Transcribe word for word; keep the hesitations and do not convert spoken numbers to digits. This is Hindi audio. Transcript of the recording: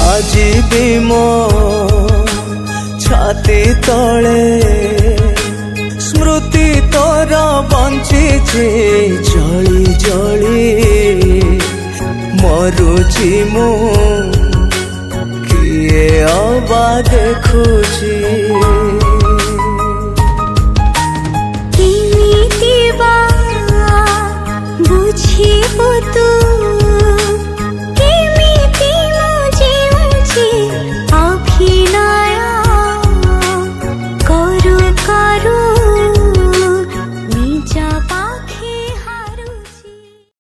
आज भी मो छाती तले स्मृति तोरा बंची जली जली मरुची मु किए अबा देखु